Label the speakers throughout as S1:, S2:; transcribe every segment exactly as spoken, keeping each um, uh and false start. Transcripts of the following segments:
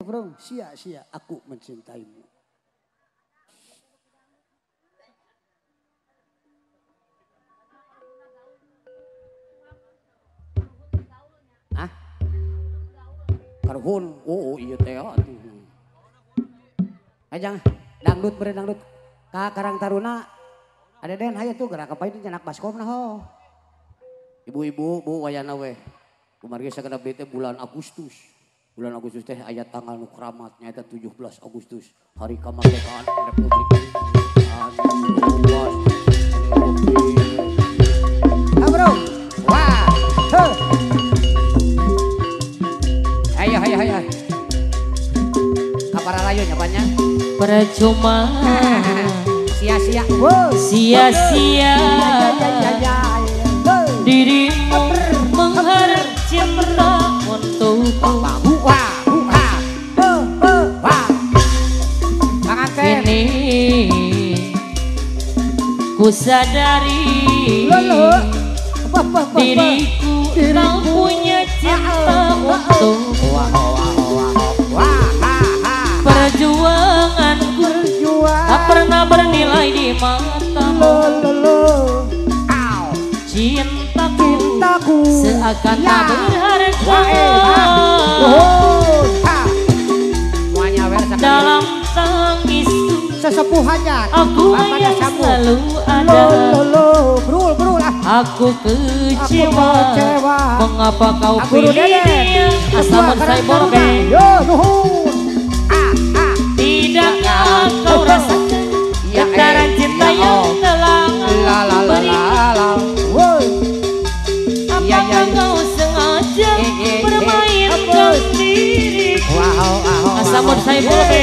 S1: bro, sia-sia aku mencintaimu. Hah? Karhun, oh, oh iya teh. Ajang, dangdut bere dangdut. Ka Karang Taruna, ada den hayo tuh gerak apa itu nyenak baskom nah ho. Ibu-ibu, bu wayana weh. Kumargi sakedap teh bulan Agustus. Bulan Agustus teh ayat tanggal nu keramat nyaeta tujuh belas Agustus, hari kemerdekaan Republik Indonesia. Ha bro. Wah. Heh. Ayo ayo ayo. Kapara layu nyapanya?
S2: Percuma.
S1: Sia-sia.
S2: Sia-sia. Dirimu mengharap cinta untukku. Kini ku sadari diriku tak punya cinta untukku. Perjuanganku tak pernah bernilai di matamu. Cintaku seakan tak berharga. Dalam tangisku
S1: sesepuhannya
S2: aku yang selalu ada.
S1: Brul brul ah.
S2: Aku kecewa, mengapa kau pilih dia asaman saya borbe. Tidakkah kau rasakan getaran cinta yang telah berikan? Apakah kau sengaja bermainkan diriku asaman saya borbe?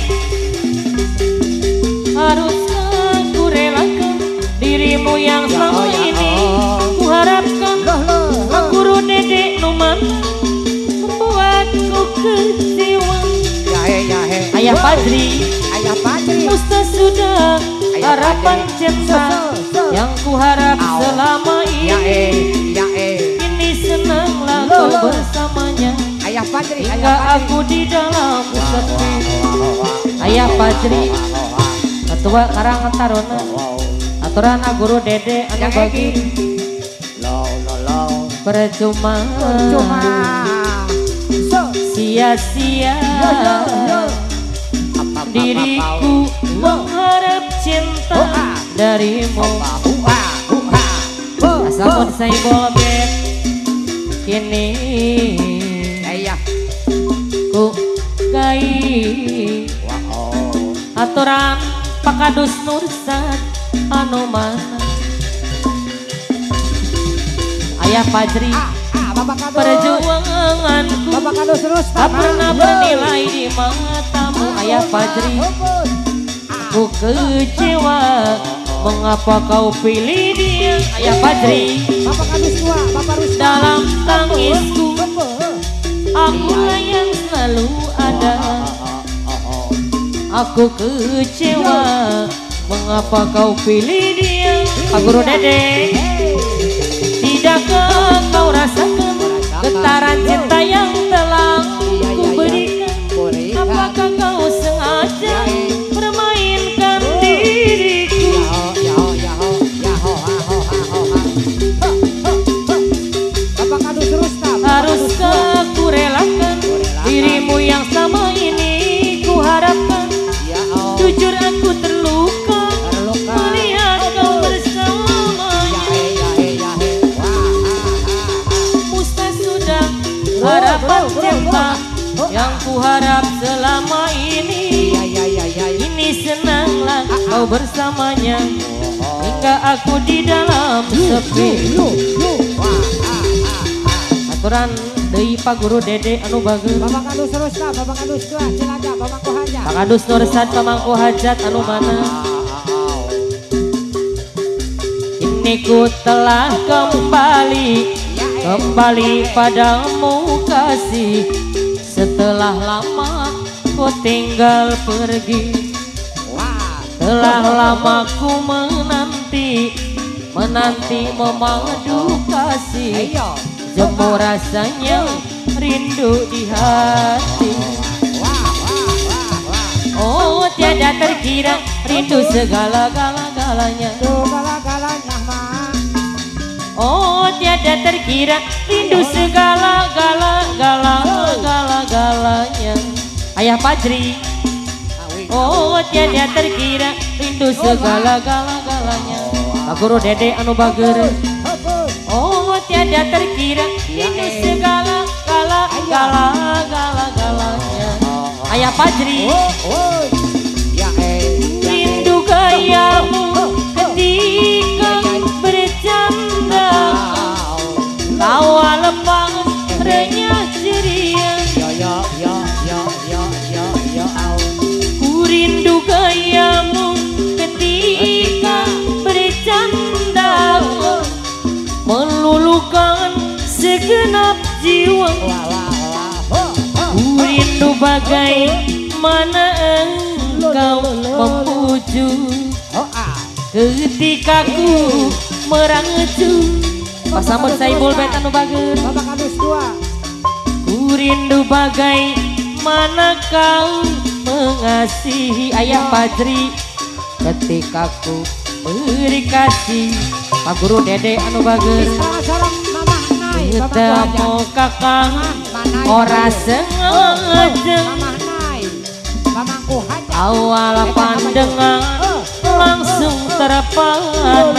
S2: Haruskah ku relakan dirimu yang selama ini ku harapkan? Guru dedek numan membuatku kecewa. Ayah Padri,
S1: Ayah Padri,
S2: Ustaz sudah harapan cinta yang ku harap selama ini. Ini senanglah kau bersamanya.
S1: Ayah Padri,
S2: hingga aku di dalam sepi. Ayah Padri, Ketua Karang Taruna, aturan guru dede anu bagi. Percuma, sia-sia diriku mengharap cinta darimu. Asamun saya bolbet kini ku gai aturan pakadus nursan anu mana. Ayah Fajri, perjuanganku tak pernah bernilai di matamu. Ayah Fajri, ku kecewa, mengapa kau pilih dia? Ayah Fajri, dalam tangisku akulah yang selalu ada. Aku kecewa, mengapa kau pilih dia? Pak Guru Dede, tidakkah kau rasakan getaran cinta yang telah ku berikan? Apakah kau sengaja permainkan diriku? Haruskah ku relakan dirimu yang sama ini ku harapkan? Jujur aku terluka melihat kau bersamanya. Ustaz sudah harapan cinta yang ku harap selama ini. Ini senanglah kau bersamanya hingga aku di dalam sepi. Aturan deui Pak Guru Dede anu bageus.
S1: Bapak Kadus Rusna, Bapak Kadus dua, Cilacap, Bapak Kohajat.
S2: Pak Kadus Nursan Pamangku Hajat anu mana? Ini ku telah kembali, kembali padamu kasih. Setelah lama ku tinggal pergi, telah lama ku menanti, menanti memadu kasih. Jemu rasanya rindu di hati. terkira rindu segala-gala-galanya.
S1: Segala-galanya mah.
S2: Oh tiada terkira rindu segala-gala-gala-gala-galanya. Ayah Fajri. Oh tiada terkira rindu segala-gala-galanya. Pak Guru Dede anu bager. Oh tiada terkira rindu segala-gala-gala-gala-galanya. Ayah Fajri. Rindu gayamu ketika bercanda, tawa lembang renyah ceria. Ku rindu gayamu ketika bercanda, meluluhkan segenap jiwa. Ku rindu bagaimana engkau membujuk ketika ku merangecu. Pasamut Saibul bet anu bager. Ku rindu bagaimana kau mengasihi Ayah Fajri ketika ku beri kasih. Pak Guru Dede anu bager. Ketemu kakang ora sengaja, awal pandangan langsung terpana.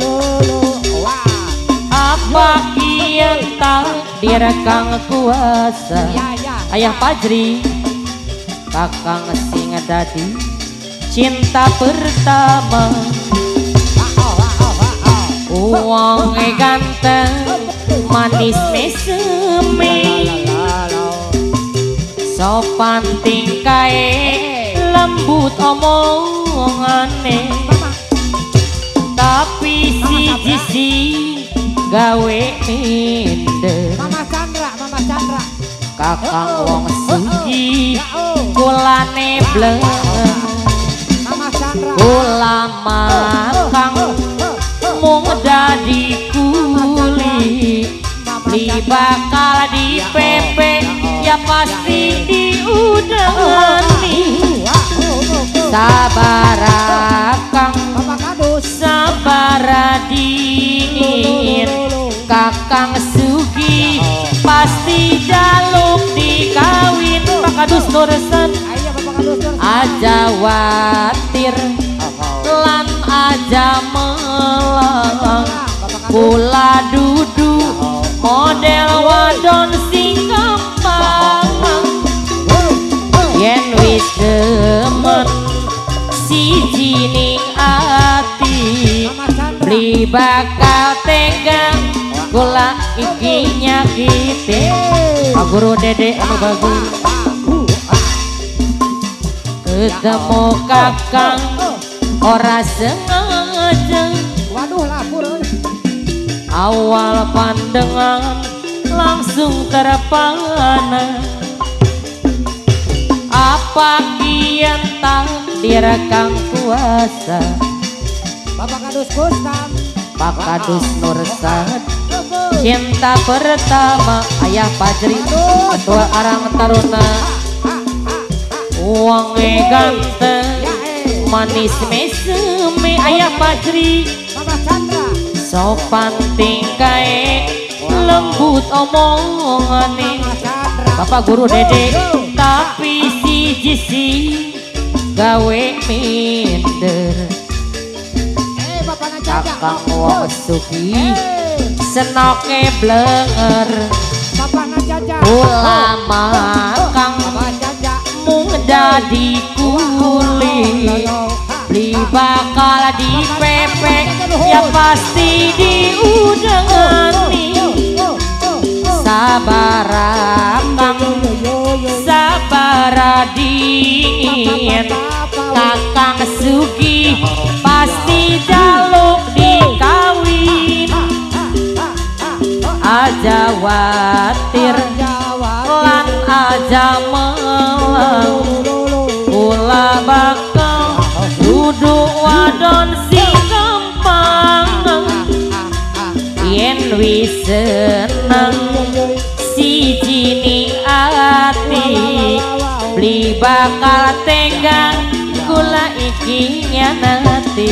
S2: Apa kian takdir kang kuasa. Ayah Fajri kakang sing dadi cinta pertama. Uang ganteng manis mesemi, sopan tingkai lembut omongane. Tapi si si gawe minder.
S3: Mama Chandra, Mama Chandra.
S2: Kakang wong suci kulane bleng.
S3: Mama Chandra.
S2: Kula makang mung dadi kuli, li bakal dipepe ya pasti diudani. Sabar akang sabar dingin, kakang sugi pasti jaluk dikawin. Pak Kadus Nuresan aja watir lan aja melang, kula dudu model wadon sing gampang. Yen wis demen siji ning ati, beli bakal tega kula iki nyakiti. Pak Guru Dede anu bagus. Ketemu kakang ora sengaja,
S3: Waduh lapur.
S2: awal pandangan langsung terpana. Apa kian takdir kang kuasa.
S3: Bapak Kadus Kustam.
S2: Pak Kadus Nursad cinta pertama. Ayah Fajri ketua Arang Taruna. Uangnya ganteng manis mesemi. Ayah Fajri
S3: Mama Chandra.
S2: sopan tingkai lembut omongane.
S3: Mama Chandra.
S2: Bapak Guru Dede tapi si Jisi gawe minder.
S3: Eh Bapak Najaja.
S2: Kakang wong suki senoke blenger.
S3: Bapak Najaja.
S2: Ulama kang
S3: Bapak Najaja.
S2: mung dadi kuli, beli bakal dipepe ya pasti diudangani. Sabar akang sabar dingin, kakang sugi pasti jaluk dikawin. Aja watir lan aja melang, kula bakal duduk wadon sing gampang. Yen wis seneng siji ning ati, beli bakal tega kula iki nyanati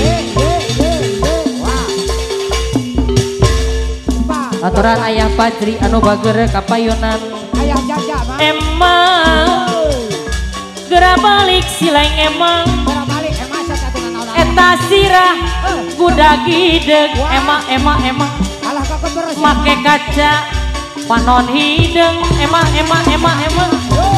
S2: aturan ayah Fajri anu bager kapayunan
S3: Ayah Jaja mah.
S2: emang gerak balik silaing emang
S3: Bara balik emang saya dengan naon.
S2: eta sirah kuda gideg emang emang emang
S3: Alah ka keberes.
S2: make kaca panon hideng emang emang emang emang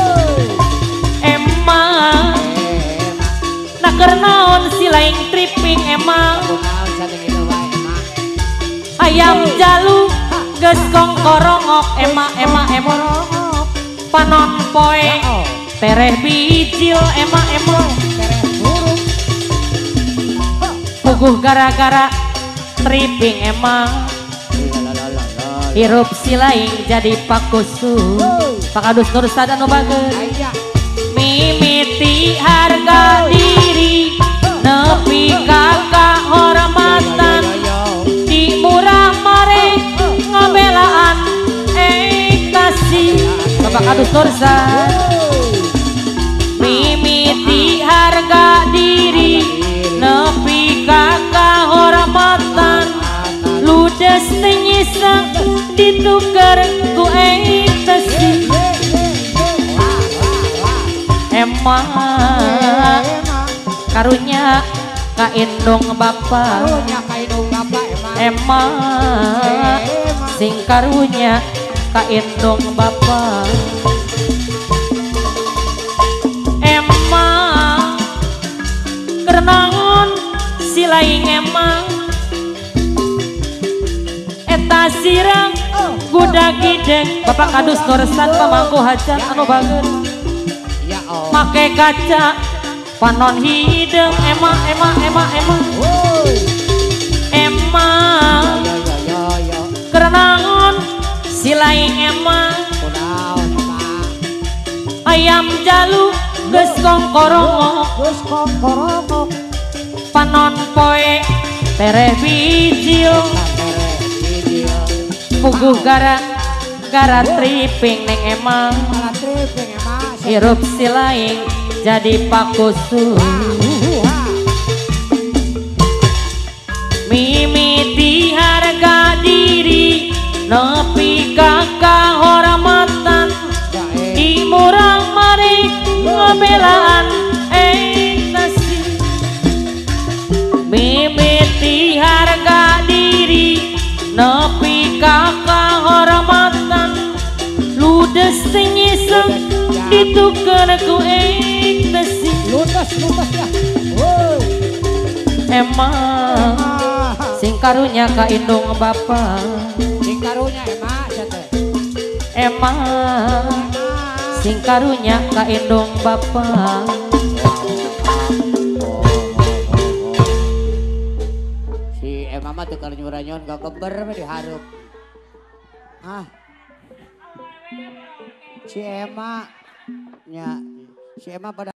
S2: emang nak naon silaing tripping emang
S3: Naon saking itu wae emang.
S2: ayam jalu geus kongkorongok emang emang emang panon poe tereh bijil emang emang
S3: Tereh burung.
S2: puguh gara-gara tripping emang hirup silaing jadi pakusu pakadus nur sada nu bageus
S3: Aya.
S2: mimiti harga diri nepi ka kahormatan di murah mare ngabelaan ekstasi bapak kadus nur sada mimiti harga diri nepi ka kahormatan ludes tenyisa ditukar ku ekstasi emang karunya ka indung bapa
S3: Karunya ka indung bapak emang.
S2: emang sing karunya ka indung bapa emang kerenangan silaing emang eta sirang kuda gideng bapak kadus nuresan pamangku hajat anu bageus
S3: Ya Allah.
S2: make kaca panon hideng emang emang emang emang emang
S3: Yo yo yo yo.
S2: kerenangan silaing emang
S3: Kunaon emang.
S2: ayam jalu geus kongkorongok
S3: Geus kongkorongok.
S2: panon poe tereh bijil
S3: Tereh hijil.
S2: puguh gara gara tripping neng emang
S3: Malah tripping emang.
S2: hirup silaing jadi pakusu mimiti harga diri nepi ka kahormatan di murang mari ngabelaan ekstasi mimiti harga diri nepi ka kahormatan ludes tenyiseng ditukar ku ekstasi
S3: Ludes ludes ya. Woi.
S2: emang sing karunya ka indung bapa
S3: Sing karunya emang teh.
S2: emang sing karunya ka indung bapa
S1: Si Emma mah teu keur nyuranyon ka keber mah diharup. Ah. Si Emma nya si Emma pada